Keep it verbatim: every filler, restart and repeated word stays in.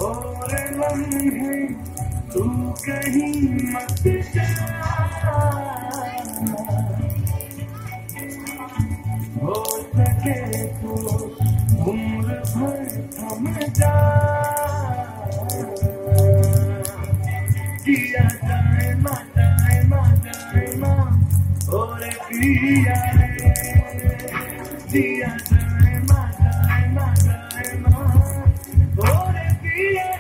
और लम्हे तू कहीं मत जा, हो सके तो उम्र भर थम जा, जिया जाए माँ जाए माँ जाए माँ और पिया रे, जिया जाए माँ जाए माँ जाए माँ और पिया।